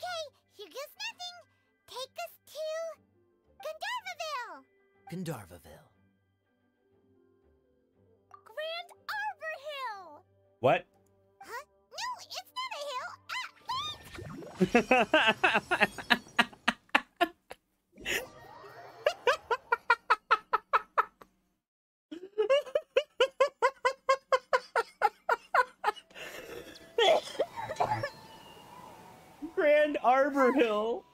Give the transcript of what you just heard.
here goes nothing. Take us to Gandharvaville. Gandharvaville. Grand Arbor Hill. What? Huh? No, it's not a hill. Wait. Grand Arbor Hill.